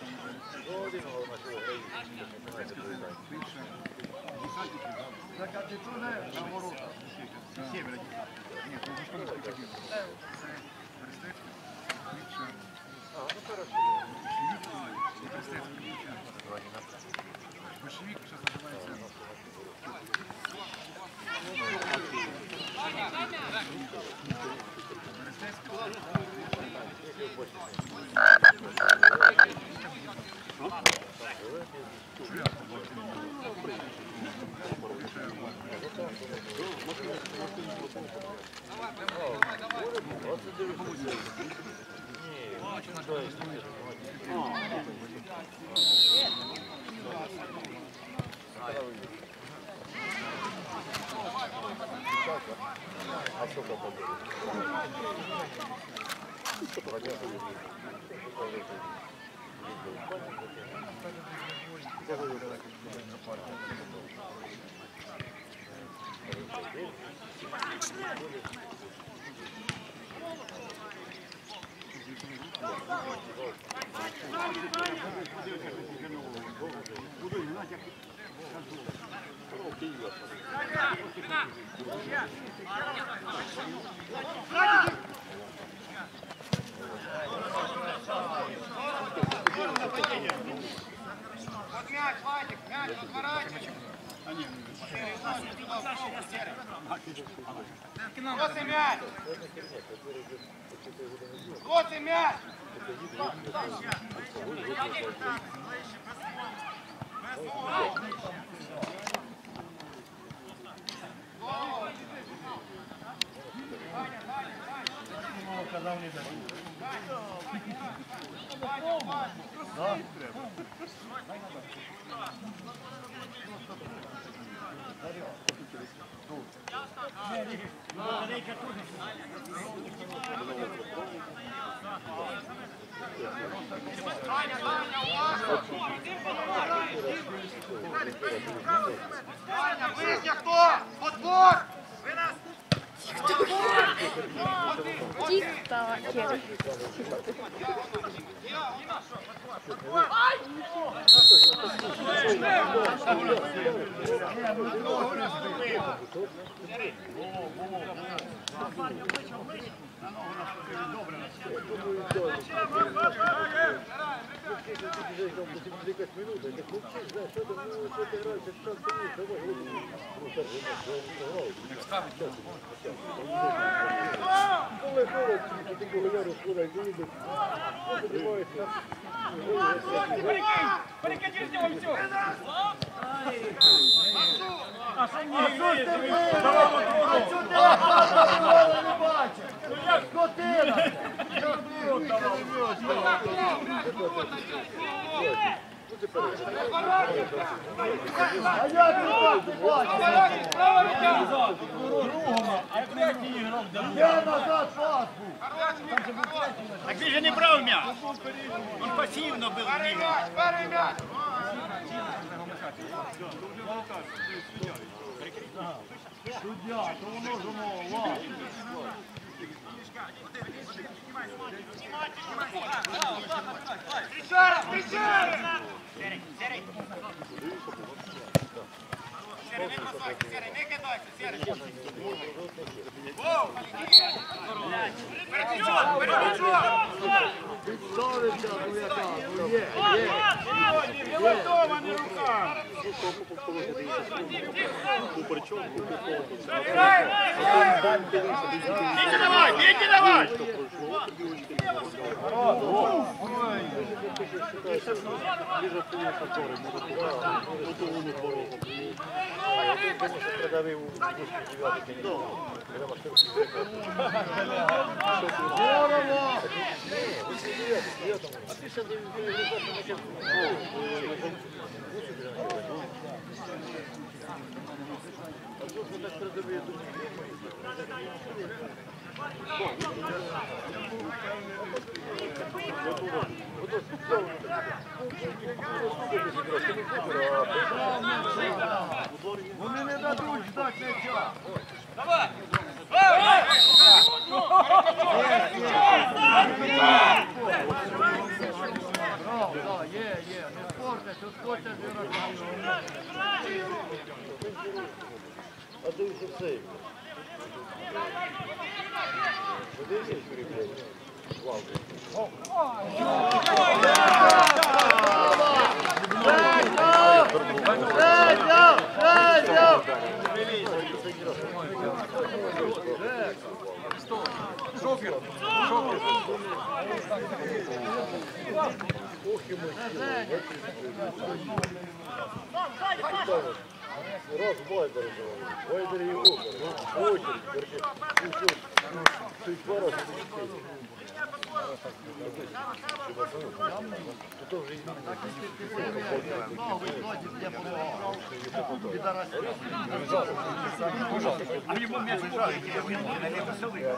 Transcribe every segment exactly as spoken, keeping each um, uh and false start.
Так, а ти чого на ворота? Сєвєра десятки. Ні, ну що не приходив. Перестечка. А, ну хорошо. Большевик сейчас называется. Вот мяч, Вадик, мяч, отворачивай. Вот и мяч. Вот и мяч. Казав не даю. Да? Ваня, ближня кто? Подбор! Вы нас... Тик-так. Перекати з нього все! А що ти А що ти лопата не бачиш? Ну як скотина? А як ти бачиш? Права рука! А третій ігрок де назад пас був. Так він же не брав м'яч. Він пасивно бив. Перший мяч, перший мяч! Суддя, то воно ж воно лав. Кричара, кричара! Серий, серий. Серый, не бросайся, Серый, не кидайся, Серый! Перебежал, перебежал! Підставився, ну яка, ну є, є. Не латований рука! Бійте давай, бійте давай! Вони не дадуть ждати м'яча. Давай! Є, є. цей. Подивися, Юрій, блядь. Вау. Шокер! Шокер! Ох, йому сила. Раз Вайдер взял. Вайдер его. Очередь, короче. Чуть два раза залетели. Потом же А в нему мяч убрали, налево силы.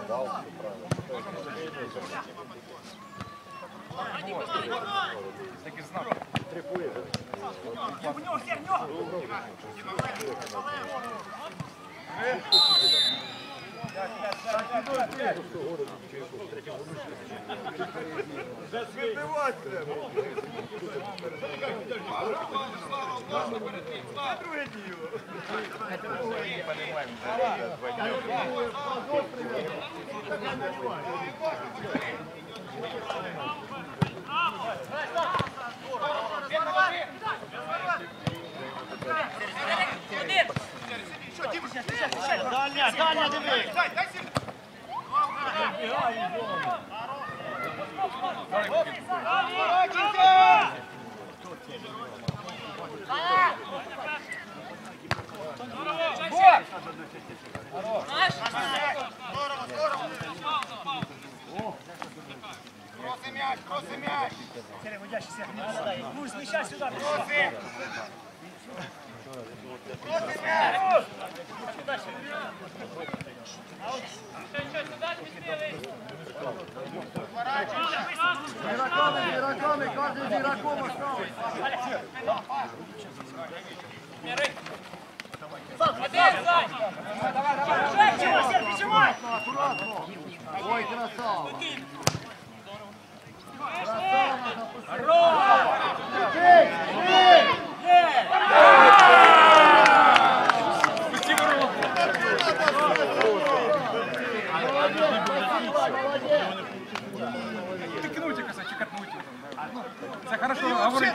Так и знал. трипует. У него херня! Забивать треба. Задруйте его. Не понимаем, Дальня, дальня, диви! Проси м'яч, проси м'яч! Переводящий всех не попадает. Ну, смещай сюда. Проси! Проси м'яч! Игроками, игроками, каждый из игроков осталось. Аккуратно. Ой, красава. Тыкнуть, кстати, катнуть. Все хорошо говорить.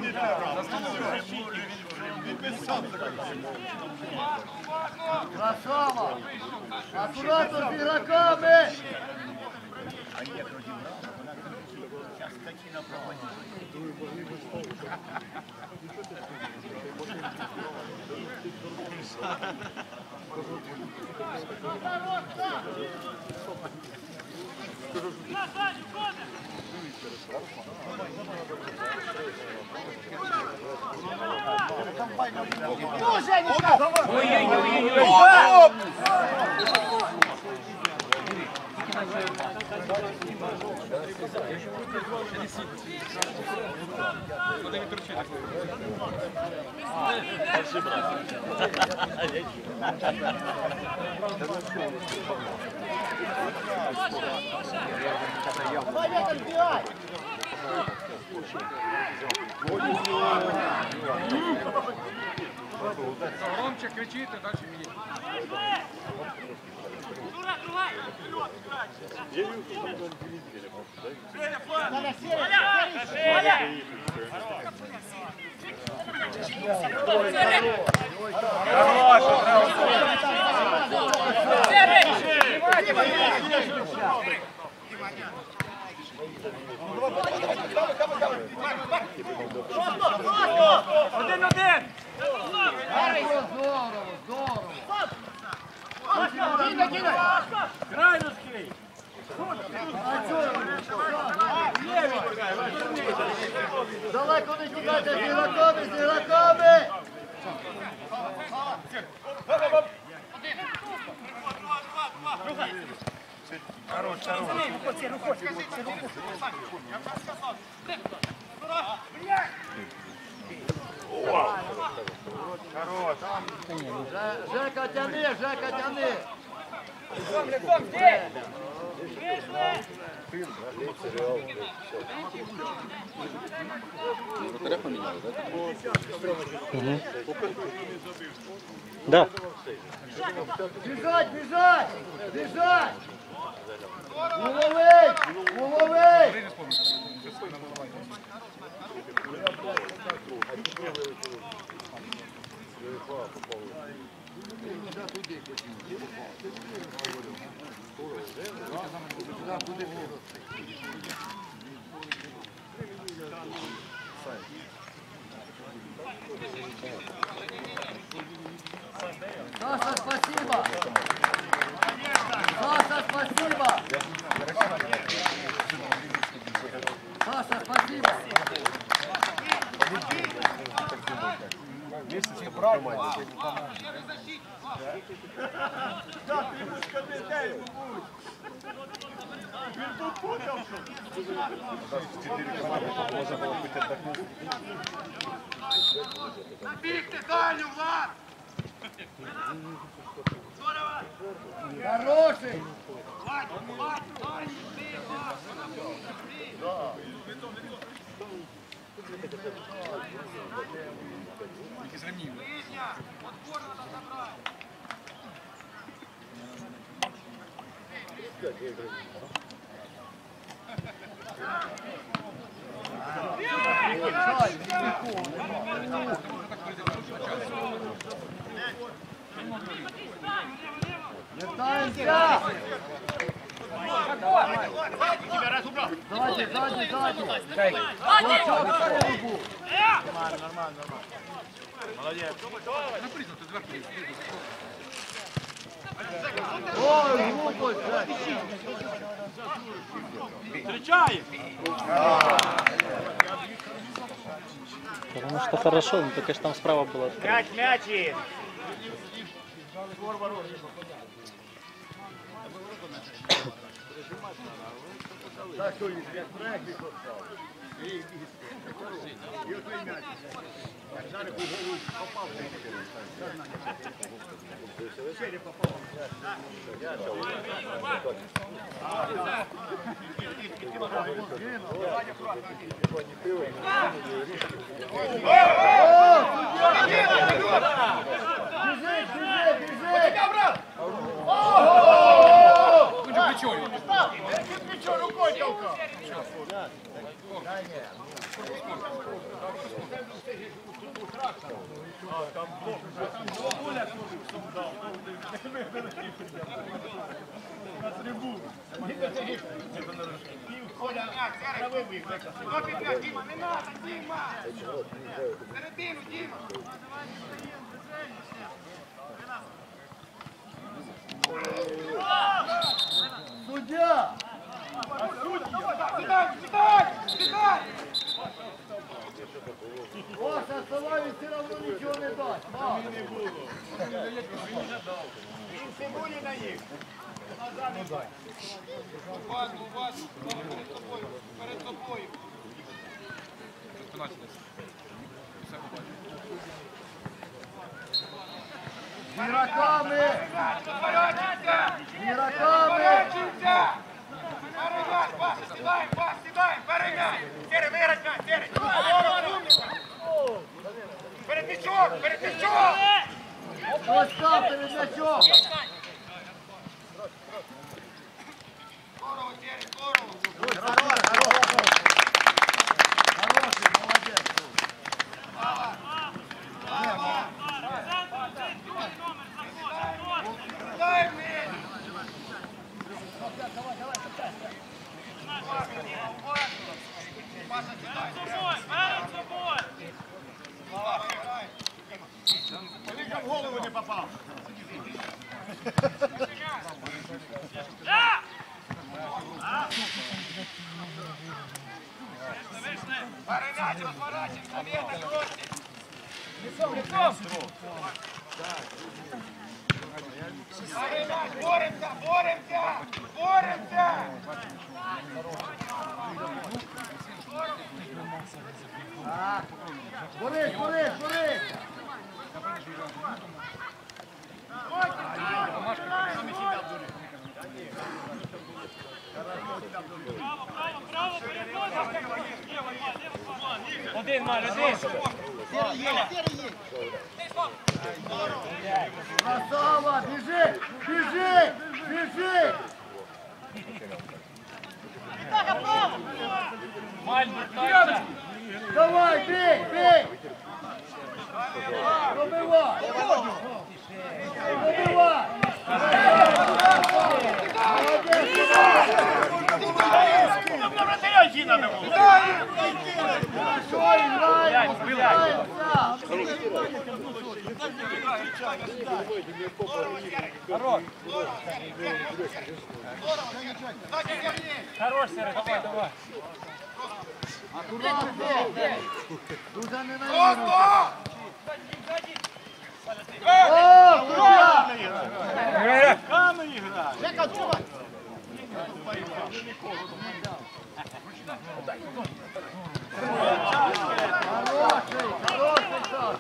Красава! Аккуратно с игроками! Ромчик кричит, и дальше беги. Один-один! Здорово, здорово. Крайнуський! Далеко не тікайте з ігроками, з ігроками! Хорош, хорош. Хорош. Жека, тяни, Жека, тяни. Лицом, лицом, здесь! Вратаря поменяли, да? Да. Біжать, біжать! Біжать! Головий! Головий! Саша, спасибо! Саша, спасибо! Саша, спасибо! Бігти дальню, Влад! Хороший! Влад, Влад, Влад! Ближня! Отбор надо забрать! Вертаемся! Тебя раз убрал. Сзади, сзади, сзади! Волчок в голову! Ой, глупость! Встречаем. Потому что хорошо, но только что там справа было открыто. Мяч, мячи. Так что, як проект відпускав. І отой м'яч. Зараз у голову попав. Череп попав. Біжить, біжить, біжить! Плечо рукой толкал. Діма, не надо, Діма! Середину, Діма! Суддя! Сідай, сідай, сідай! Ваша Салаві все одно нічого не дасть. Мам. Він цибулі наїв. Уважно, уважно, перед тобою, перед тобою. З ігроками! Поворачуйся! Ігроками! Поворачуйся! Перемяй, Паша, сідаємо, Паш, сідаємо, перемяй! Сірий, виграть м'яч, Сірий! Перед м'ячом, перед м'ячом! Ось там перед м'ячом! Здорово, Сірий, здорово! Хороший, молодець. Сідаємо м'яч! Паша, сідай! Слава, грай! Тільки в голову не попав. Перемяч, розворачуйся, вірно, гроші! Лицом, лицом! Перемяч, боремося, боремося! Боремося! Борись, борись, борись! Один, Маль, один. Сірий є, сірий є! Красава, біжи, біжи, біжи. Давай, бей, бей. Пробивай. Пробивай. Вратаря надо було. Хорошо, играем, успеваемся. Хорош. Хорош, Серый, давай, давай. Аккуратно. Туда не наверное. Просто! О, туда. Камера игра. Жека, чувак. Хороший, хороший шаг.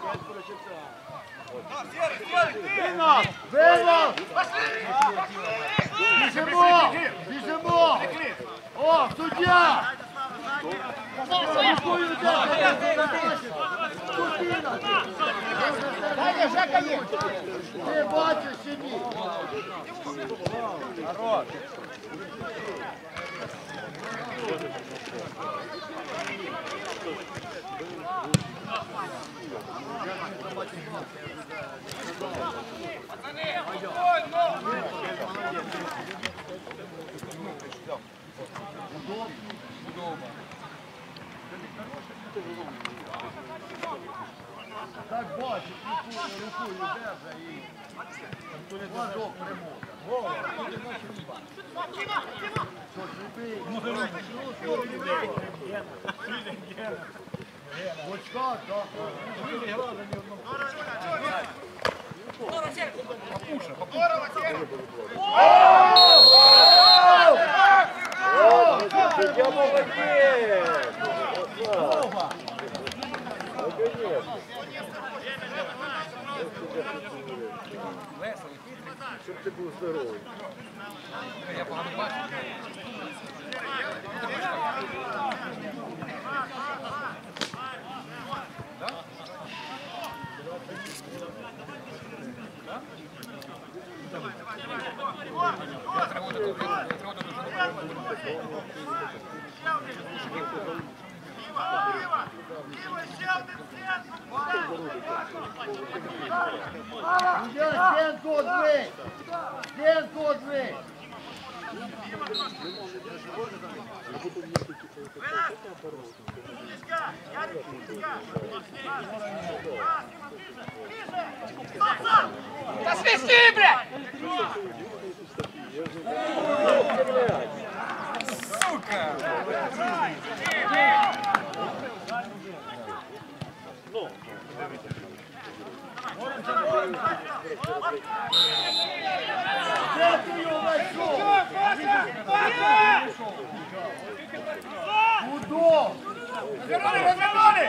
Вилов! Біжимо! Біжимо! О, суддя! Рукою взяти! Спокійно! Даня, Жека є! Ти бачиш чи ні? Хорош. Так бачиш, рукою держа і ладок перемога. Що ж, любий? Ось так, так. Здорово, Серый! Суддя молодець! Щоб ти був здоровий. Суддя, стенку одвинь! Стенку одвинь! Да свисти, блядь! Сука! Де ти його знайшов? Удов! Развернули, развернули!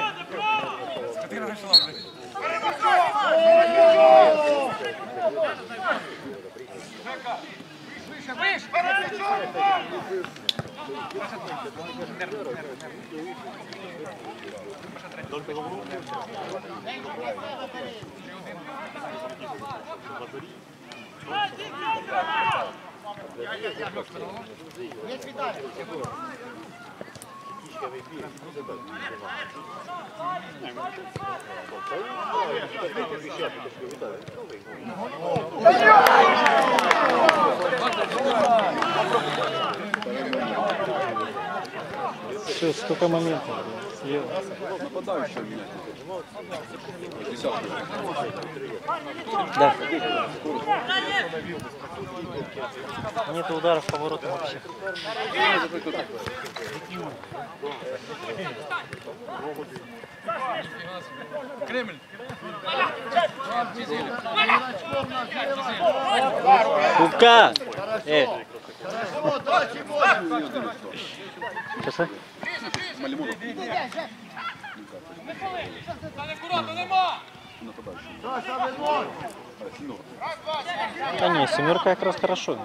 Выше, выше! Перед плечом! Все, сколько моментов съел. Да. Нет ударов по воротам вообще. Кремль. Кубка! Э, Хорошо, дальше можешь! сейчас, а? Саша, виноват! Да не, семерка как раз хорошо.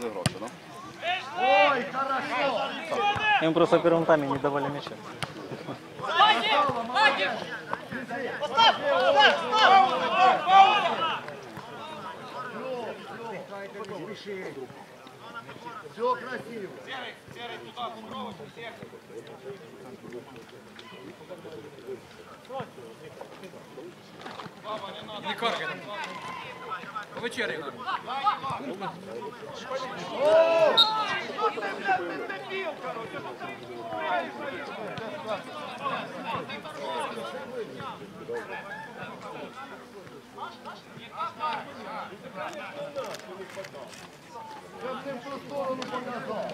Ой, хорошо! Им просто в первом тайме не давали мяча. Красава, молодец! Держи. Все красиво. Серый, серый туда, попробуй, всех. Не каркай. Повечеряй надо. Я в ту сторону показал.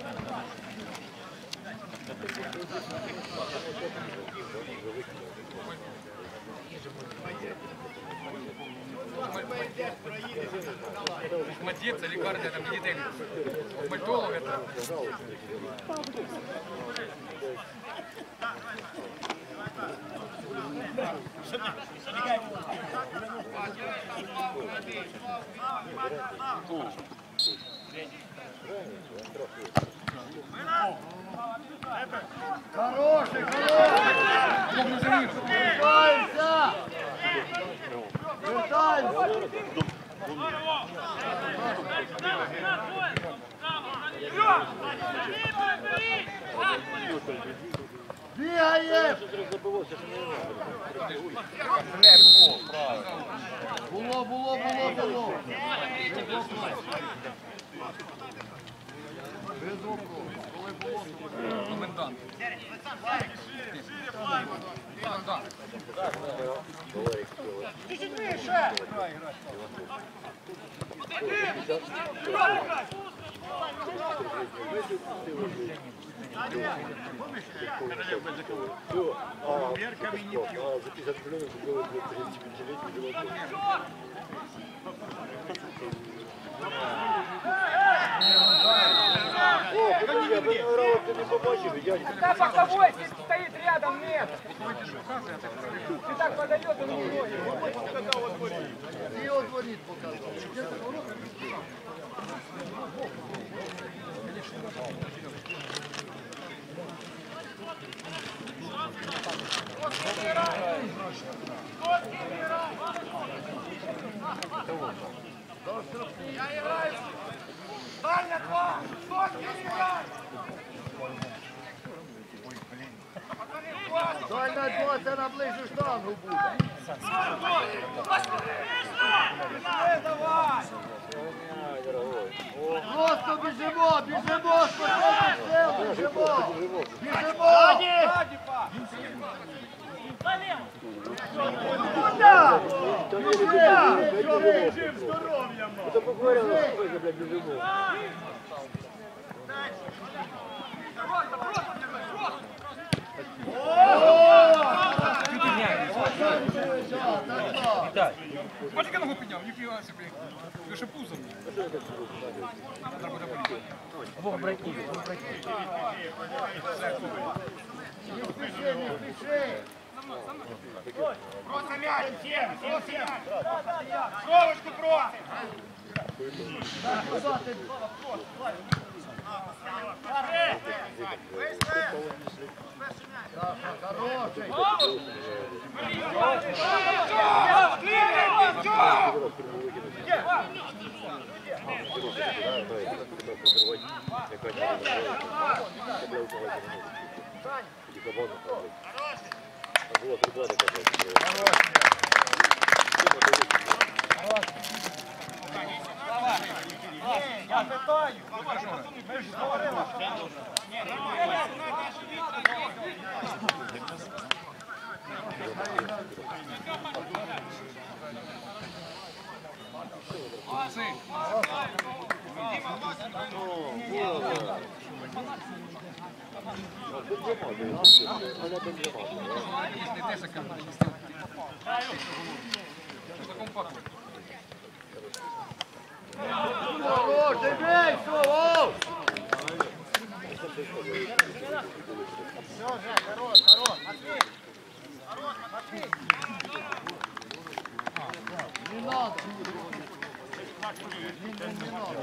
Молодец, лікарня, там дітей. Мальтолог это. Хороший, хороший! Вертаемся! Вертаемся! Бігаєш! Було, було, було, було. Без вопросу. Коли було, то Комендант. А за пятьдесят миллионов сделали для тридцатипятилетних животных. О, подожди, я бы наорал, ты не побачил, дядька. Да, боковой стоит рядом, нет. Ты так подаешь, он не уходит. Ти його дворіт показав. Я играю. Дальня два. Сотки играй. Дальня два, це на ближню штангу буде. Давай. Просто біжимо, біжимо, спокійно, все, біжимо. Біжимо. Куда? Жив здоров'я, мама. Это буквально насколько, блядь, бежимо. Бачиш, ногу підняв, ніфіга собі. Ви ще пузом. Не спіши, не спіши. Просто мяч. Просто мяч. Шовочку просим. Так, куди ти? Саша, хороший. Я питаю. Хороший, бей, Солов! Все, Жень, хорош, хорош. Матвей. Хорош, Матвей. Не надо. Не, не, не надо.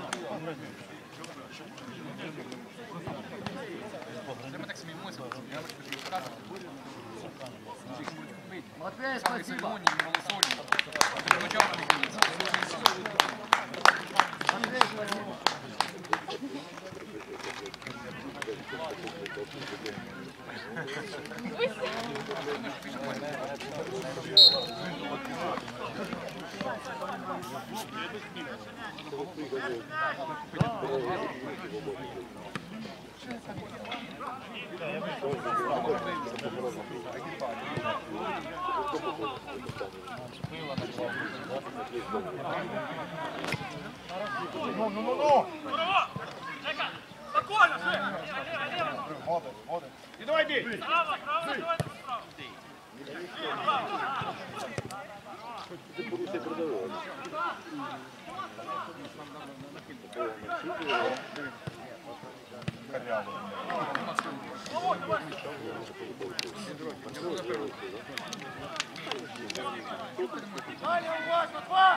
Ми так сміємося, я вам скажу, розказую. Матвей, спасибо. Лимонні, малосольні. Ну, ну, ну, ну! Спокойно, Жень! Молодець, молодець. І давай бій. Право, право, давай, право! Ти порушує продавати. Далі уважно, два!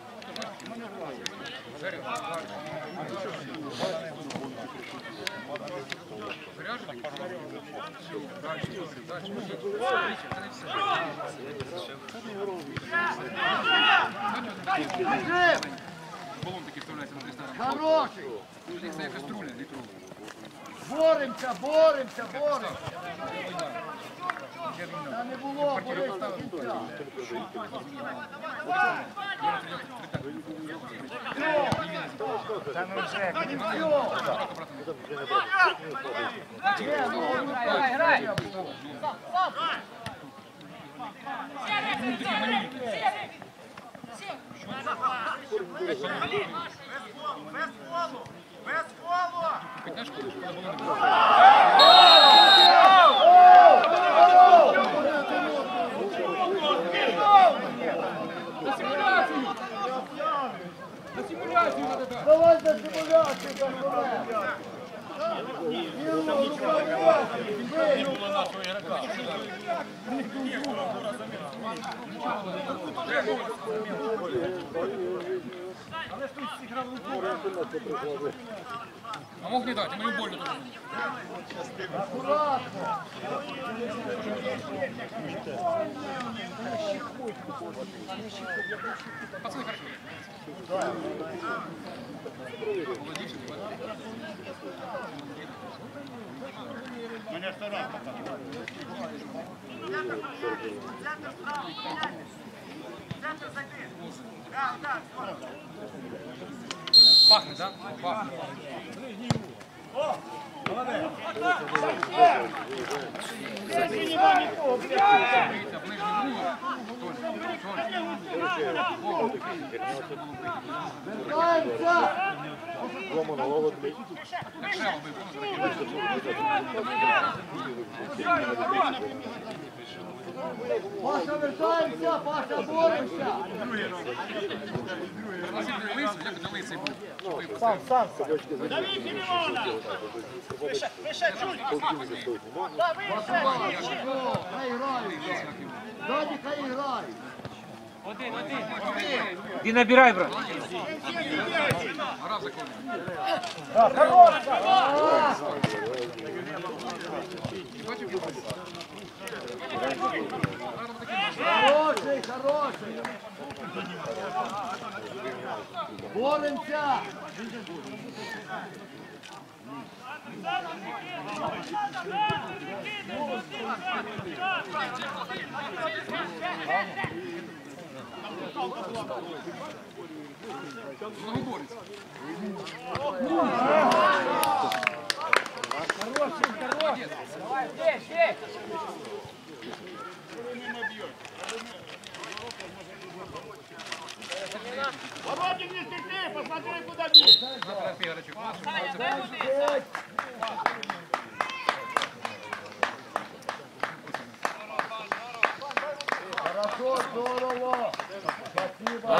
Балон такий вставляється на три сторони. Хороший! Це як каструля літрову. Боремося, боремося, боремося! Та не було, борись до кінця! Та ну вже, Грай, грай! Без фолу! Без фолу! Давай за симуляцію, А мог не дать, а мою больно тоже. аккуратно! Пацаны, хорошо. Мене стара. Центр зайди! Да, да, Пахнет, да? Пахнет. Видите, в нижнем углу. вертаємося! Дома на ловотний. Як шело би, Паша, вертаємося! Паша, боремося! лисий, як це лисий був. Сам, сам! Давид Филимона! Выше, выше, чуть! Хай грають! Даді, хай грають! Ти набирай, брат. Гра законна. Хороший, хороший! Боремося! Многоборець. Воротник не стекни, посмотри, куда бить. Завтра пігачок. Хорошо, здорово! Спасибо!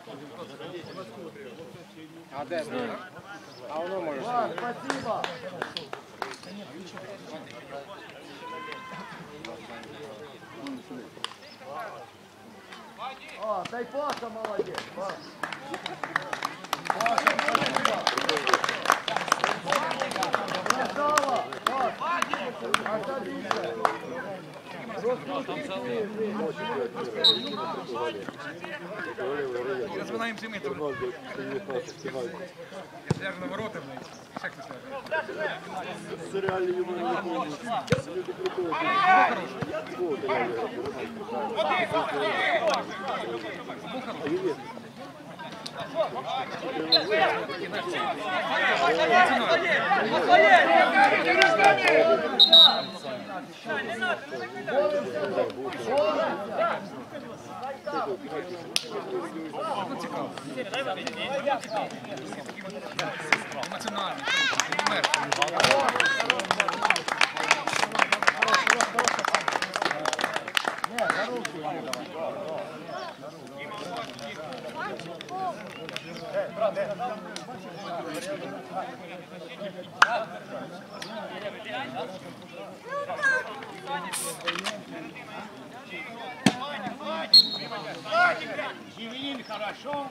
А де? А воно може. Влад, спасибо! А, дай Паша молодец! Паша, Паша, спасибо! Красава! Паша! Отлично! Розминаємо зими. Я ж на ворота, блядь. Ще хтось ляже. Це реально йому не виходить. Люди приходять. Емоціональний. Зеленин хорошо.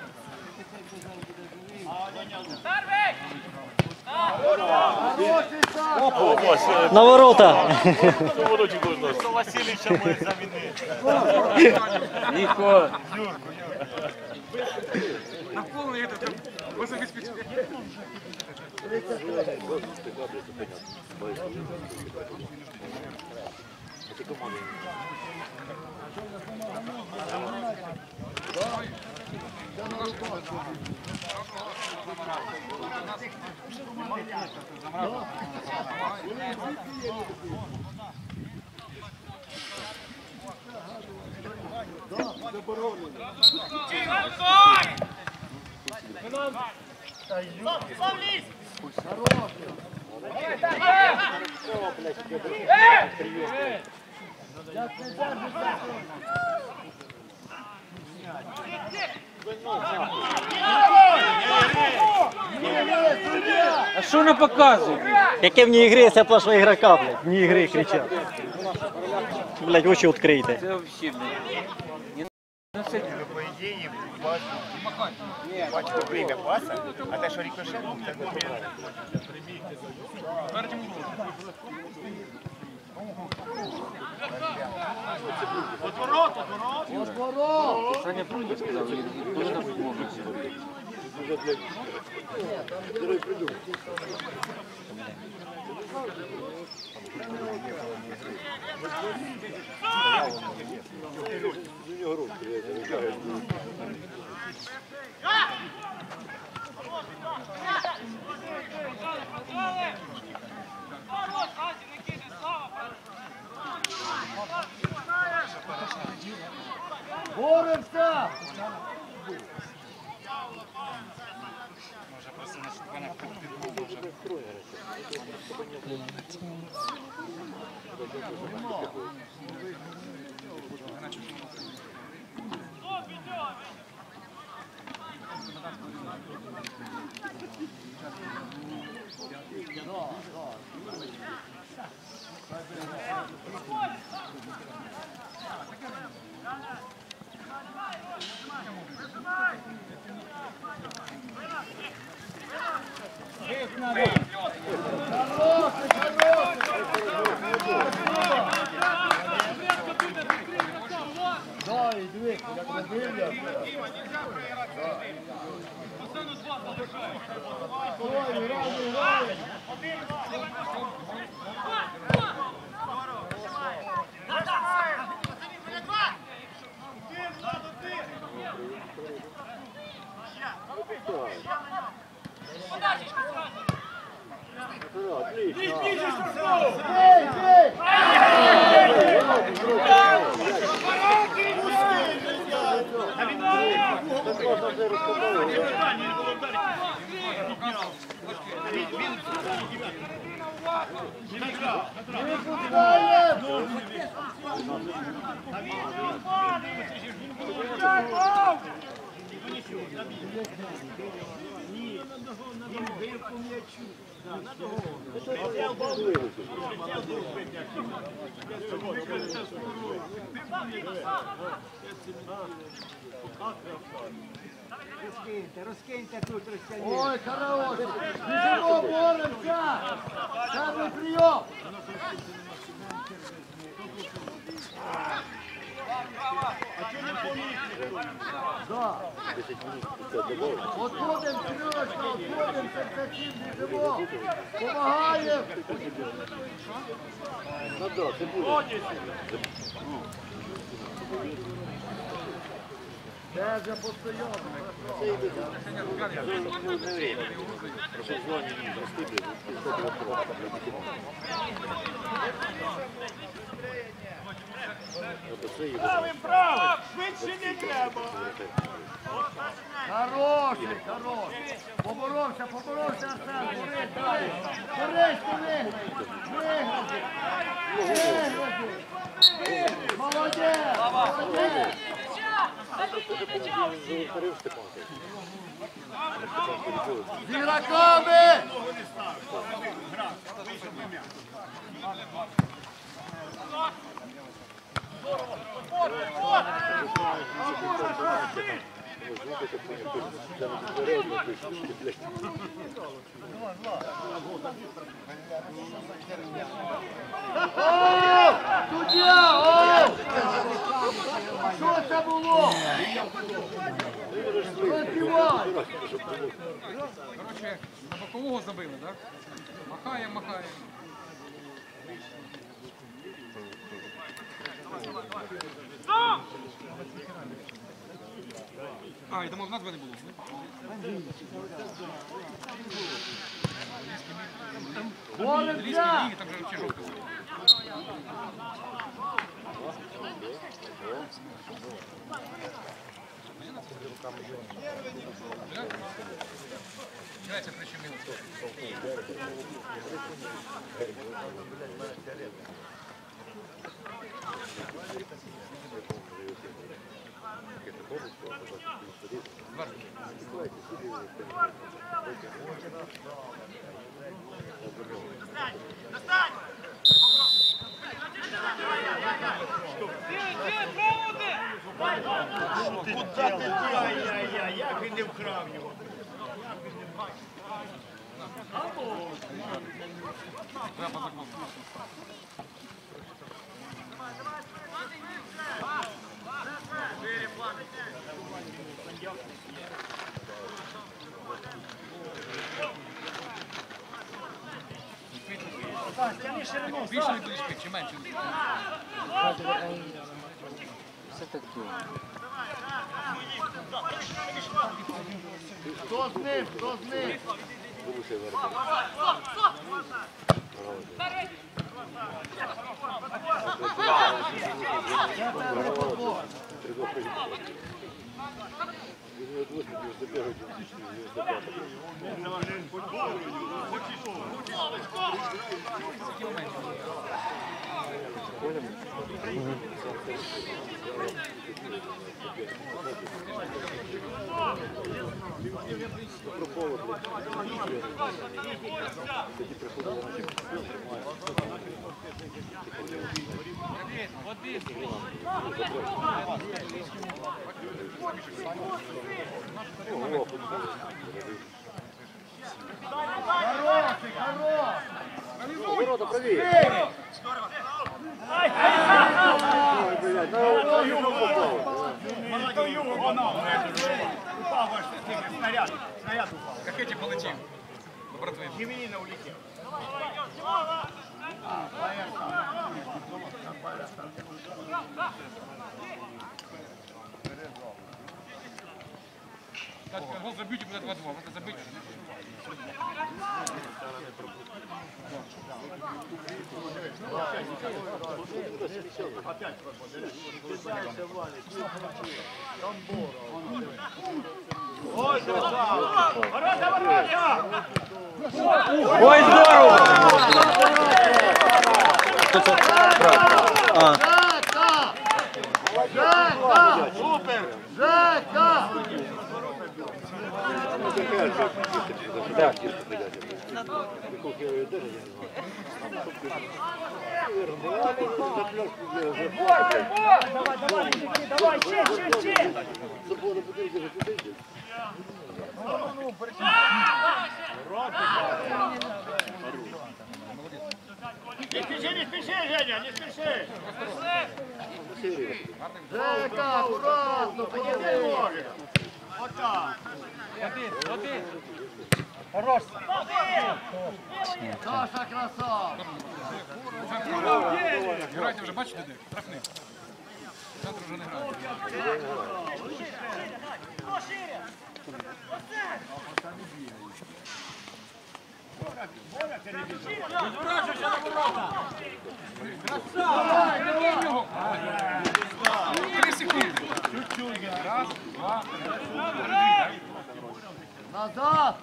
На ворота! Васильевича ми замінили. Легко. На повний этот, вас обеспечили. А що вона показує? Яке вне ігри, якщо пошла ігрока, блядь. Вне ігри кричать. Блядь, очі відкрийте. Це взагалі, блядь. Ну, це... По ідеї, бачите время паса, а те, що рикошет, це не Саня просто сказав, хто там може зробити. Давай придумай. У нього руки, я не знаю. Боремся! Дай, дивись, як не дивляться. Ой, грай, грай. Бей, бей! Розкиньте, розкиньте тут, розкиньте. Ой, хорош! Біжимо, боремся! Самий прийом! десять минут спустя добавили. Отходим, Сережка, отходим, Серцаків, біжимо. Помагаємо. Ну да, це буде. Де же постійно? Це йде. Не время. Просто звання не застиплю. Що вопрос? Оце йде. Правим, правим! Швидше не треба! Хороший, хороший. Поборовся, поборовся, Арсен. Борись, борись. Борись, ти виграй. Виграй. Виграй. Молодець, молодець. Повторив Степан. З ігроками. О, суддя, о! Що це було? Розбивай! Коротше, на бокового забили, так? Махаємо, махаємо. А, я думав, назви не було. Боремся! Ліги, там же взагалі жовто. Грайте прищемило. Куда ти ай-яй-яй, як він не вкрав його? Треба по закону. Більше не будеш пити, чи менше? Все так довго. Хто з ним? Хто з ним? Хороший, хороший! Ворота правее! Ой, блядь, на югу попал. Молодой юго банал. Упав ваш снаряд. Снаряд упав. Как эти полетим? Ну, братвы. Євеліна улетів. Так, гол забьете, будет два-два. Это забыть. Ой, красава! Ворота, ворота! Ой, здорово! Хто це? А, Жека! Жека! Супер! Жека! так. Давай, ще, ще, ще! Не спеши, не спеши, Женя, не спеши! серії. Жека, акуратно, подиви. Отак. Наша краса. Грайте вже, бачите, де? Штрафний. Центр вже не грає. Розворачуйся на ворота. Три секунди. Раз, два, три. Назад.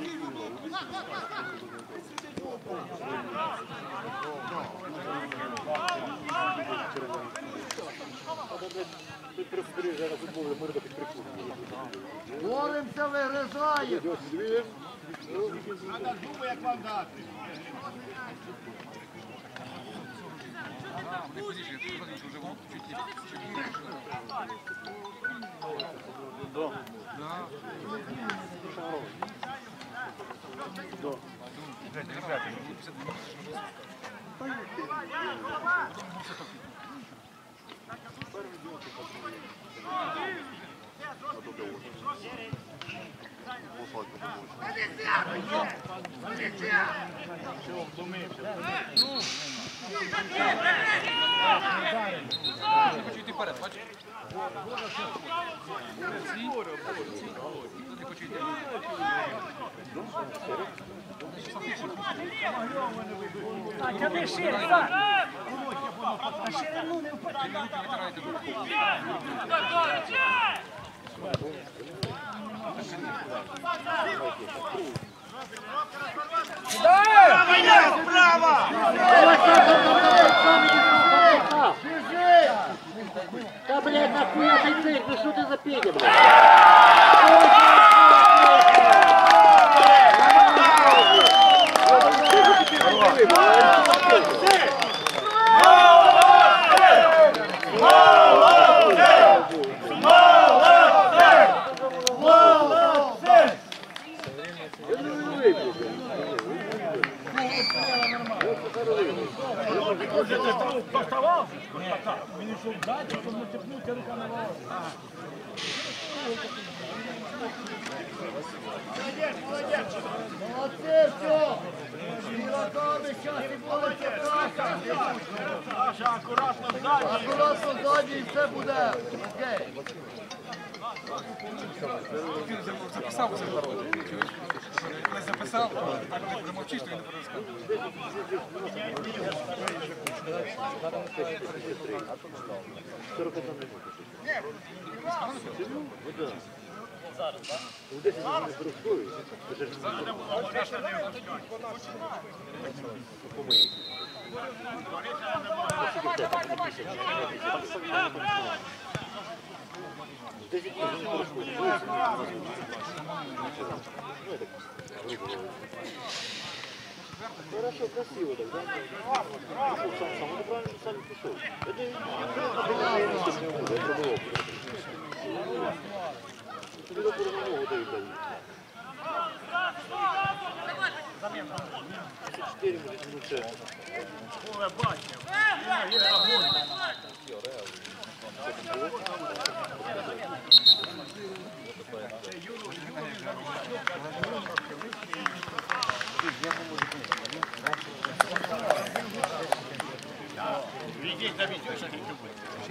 Тут просто приїжджає на футбол, ми до підприку. Боремося, вигризаємо. Треба зуби, як вам дати. А, вони позиції, я сказав, що вже вон чуть не чуть не пішли. Да. Да. Грайте, грайте, п'ятдесят минут, що не Не хочу йти вперед, бачиш? Не хочу йти. Тяни шире, так. А ширину не впаде. Витирайте руки. Да, блядь, нахуя ты цирк, ну что ты за Петя, блядь? Він йшов далі, щоб не типнути руками ворот. Молодці, все. Ігроками зараз і борються Саша. Саша, акуратно ззаді. Акуратно ззаді і все буде. Окей. Записав усе в народі. Не записав, так не промовчиш, то він не перерозказує. Хорошо, красиво так, да? Пришел сам, сам, он правильно сам пришел. Это не было. Туда по-другому дают, дают. четыре минут шесть. Поле бачив. Відіть, завізюй, що ти любиш.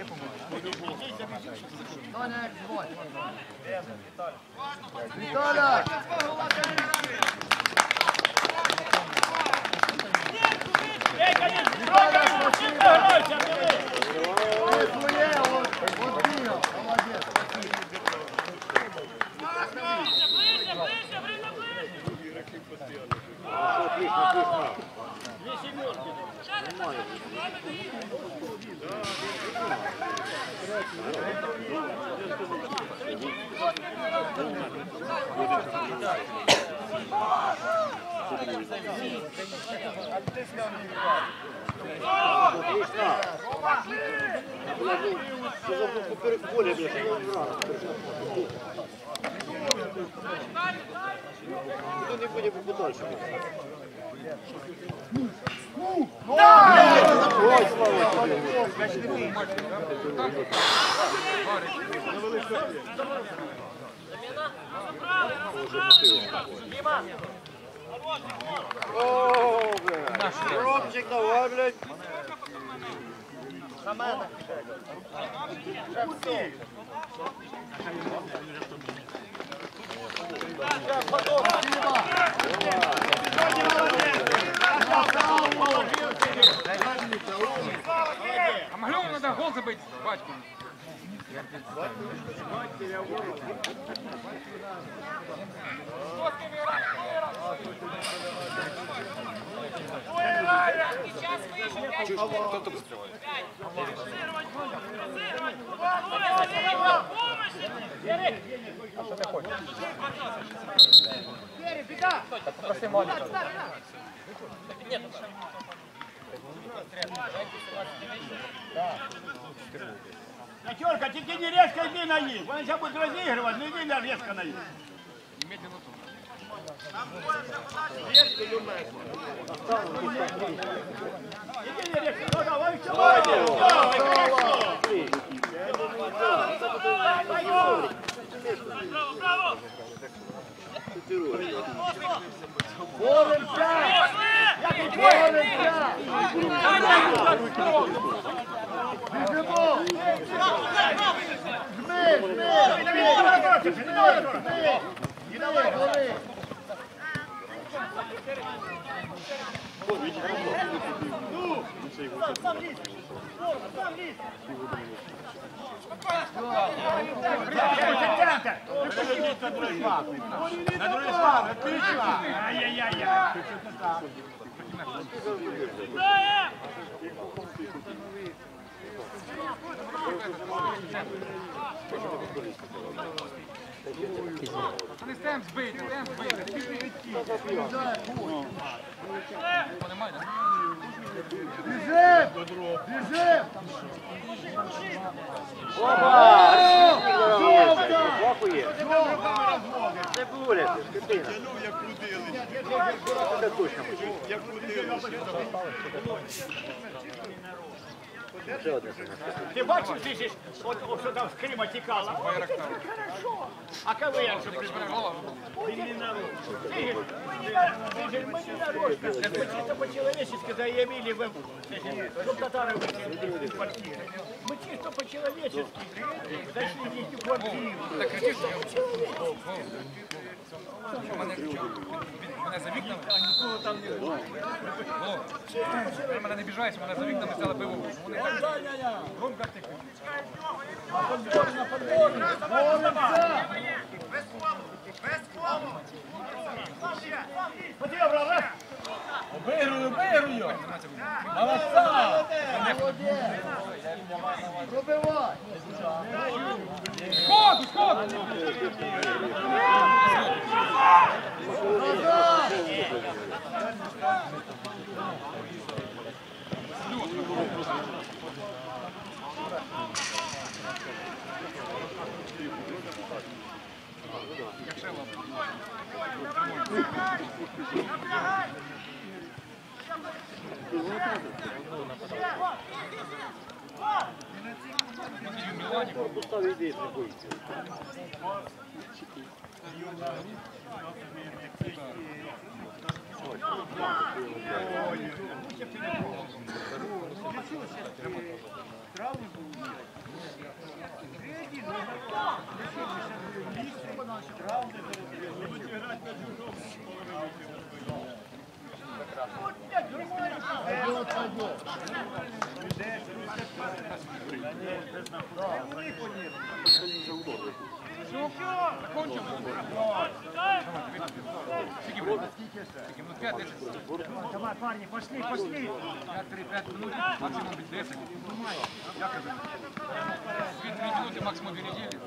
Таня, як звать? Віталя! Віталя, спасибо! Ти своє, от, от бігав. Молодець, спасибо. Отлично, отлично. Что за поперек поля, блядь, что за рано? Никто не будет подальше. Ой, слава тобі. О, блядь. Ромчик, давай, блядь. А могли бы надо гол забыть, батьку? Кто только закрывает? Попроси Малика. Пятерка, тільки не резко йди на їх. Вони зараз будуть розігрувати, не йди резко на їх. Медленно тут. Иди не резко, ну давай, все, давай, хорошо. Боремся! Я тут боремся! Біжимо! Жми, жми, жми! Не давай, гори! Сам лізь! Сам лізь! На другий слав, отлично! Ай-яй-яй-яй! Пацани, стем збийте, стем збийте. Немає, да? Біжим! Біжим! Опа! Арсенник на вулиці. Лапує. Це буря, ти ж дитина. Це точно. Ще одне саме. Ти бачив, ти ж, от, от що там з Крима тікало? Хорошо. А КВН, що прибрало? Ти не народ. Ти ж, ти ж, ми не народ. Мы чисто по-человечески заявили, в- чтоб татары вышли из квартиры. Мы чисто по-человечески зашли в их квартиру. Так кричиш, що мене мене за вікнами? Нікого там не було. Було. Ви мене не біжаєте, мене за вікнами взяли пиво. Вони так громко тикають. Подборно, подборно. Боремся. Без колу! Без колу! Подъем, раз. Виграю, виграю. Молодца. Молодець. Пробивай. Сход, сход! Назад. Постав іди, не бойся. Давай, парни, пошли, пошли. пять минут, максимум десять. Я кажу, две минуты, максимум две недели.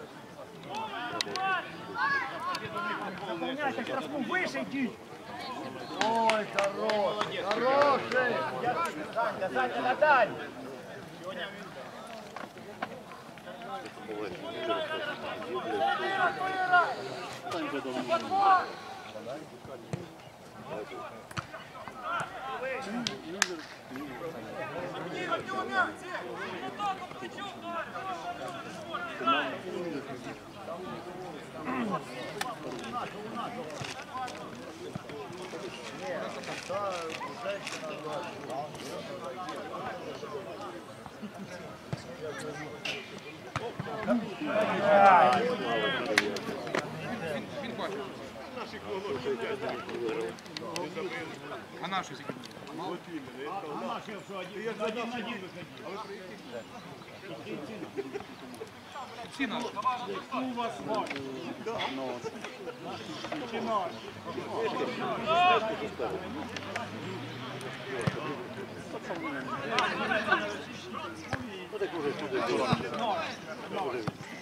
Заполняйте штрафку, выше иди. Ой, хорош, хороший. Саня, Саня, надай. Він бачить. А наші скільки? Мало? А наші що, один на один виходили. Всі наші. У вас мать. Чи наші? Ну так уже сюди.